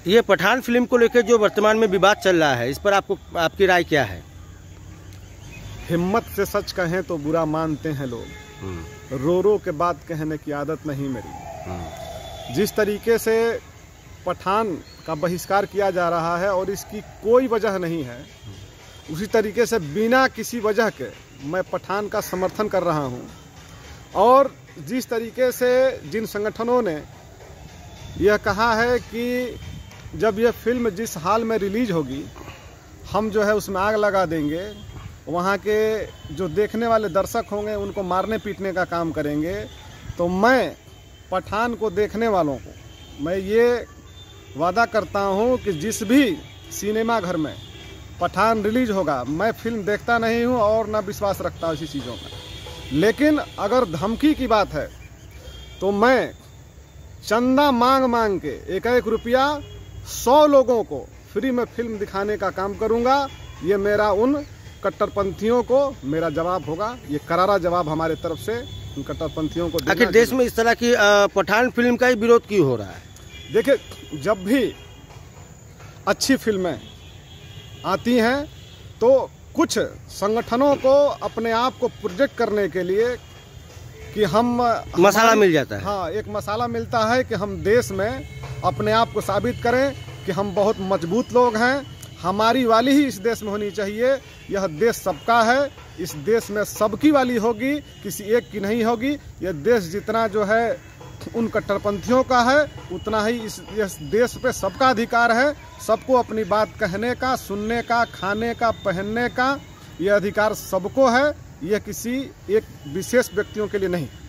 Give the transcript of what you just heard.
ये पठान फिल्म को लेकर जो वर्तमान में विवाद चल रहा है, इस पर आपकी राय क्या है? हिम्मत से सच कहें तो बुरा मानते हैं लोग, रो रो के बात कहने की आदत नहीं मेरी। जिस तरीके से पठान का बहिष्कार किया जा रहा है और इसकी कोई वजह नहीं है, उसी तरीके से बिना किसी वजह के मैं पठान का समर्थन कर रहा हूं। और जिस तरीके से जिन संगठनों ने यह कहा है कि जब यह फिल्म जिस हाल में रिलीज होगी हम जो है उसमें आग लगा देंगे, वहाँ के जो देखने वाले दर्शक होंगे उनको मारने पीटने का काम करेंगे, तो मैं पठान को देखने वालों को मैं ये वादा करता हूँ कि जिस भी सिनेमा घर में पठान रिलीज होगा मैं फिल्म देखता नहीं हूँ और ना विश्वास रखता हूँ इसी चीज़ों का। लेकिन अगर धमकी की बात है तो मैं चंदा मांग मांग के एक रुपया 100 लोगों को फ्री में फिल्म दिखाने का काम करूँगा। ये मेरा उन कट्टरपंथियों को मेरा जवाब होगा, ये करारा जवाब हमारे तरफ से उन कट्टरपंथियों को। आखिर देश में इस तरह की पठान फिल्म का ही विरोध क्यों हो रहा है? देखिए, जब भी अच्छी फिल्में आती हैं तो कुछ संगठनों को अपने आप को प्रोजेक्ट करने के लिए कि हम मसाला मिल जाता है। हाँ, एक मसाला मिलता है कि हम देश में अपने आप को साबित करें कि हम बहुत मजबूत लोग हैं। हमारी वाली ही इस देश में होनी चाहिए। यह देश सबका है, इस देश में सबकी वाली होगी, किसी एक की नहीं होगी। यह देश जितना जो है उन कट्टरपंथियों का है, उतना ही इस देश पे सबका अधिकार है। सबको अपनी बात कहने का, सुनने का, खाने का, पहनने का यह अधिकार सबको है। यह किसी एक विशेष व्यक्तियों के लिए नहीं।